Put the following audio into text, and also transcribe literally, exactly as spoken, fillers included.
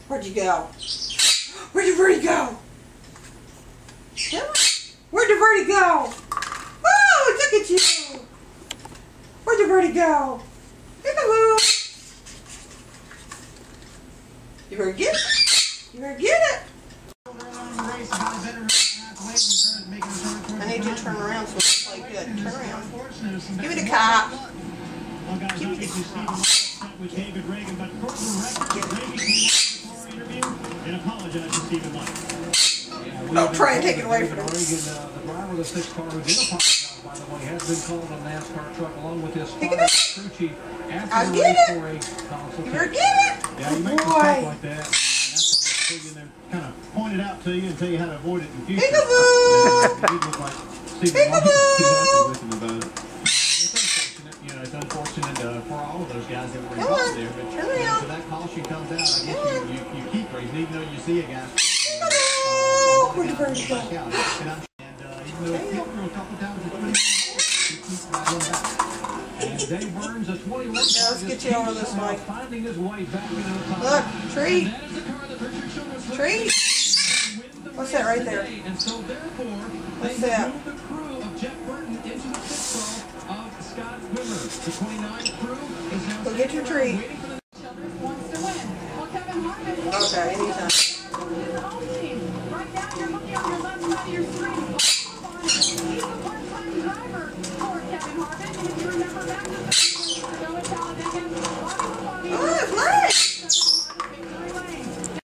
Where'd you go? Where'd your birdie go? Where'd your birdie go? Oh, look at you! Where'd your birdie go? Peekaboo! You better get it. You better get it. I need you to turn around so it's play good. Turn around. Give me the cop. Give me the cop. Don't try and take it away from him. The driver of the six car who did apologize, by the way, has been called on the NASCAR truck along with his crew chief after the race for a consultation. You better get it. Yeah, you make some stuff like that. That's what they kind of point it out to you and tell you how to avoid it in the future. Peekaboo! Yeah, you look like Stephen Martin. With him about it. It's unfortunate, you know, it's unfortunate uh, for all of those guys that were involved there. But you know, so that caution comes out, I guess you, you, you keep racing, even though you see a guy. Where'd the birdie go? And uh, even though it's hit through a couple times, he keeps riding back. And Dave Burns, a twenty-one, yeah, let's get you over this way. Finding his way back into the top. Look, tree. Tree. What's that right there? And so therefore, What's they that? moved the crew of Jeff Burton into the pit stall of Scott Wimmer. The twenty-nine crew is now Go get your tree. waiting for the Okay, anytime.